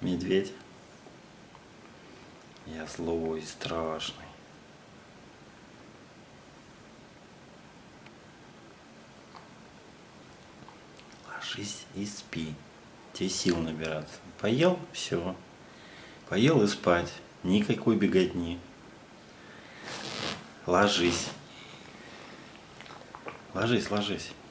медведь. Я злой, страшный. Ложись и спи. Тебе сил набираться. Поел, все. Поел и спать. Никакой беготни. Ложись. Ложись, ложись.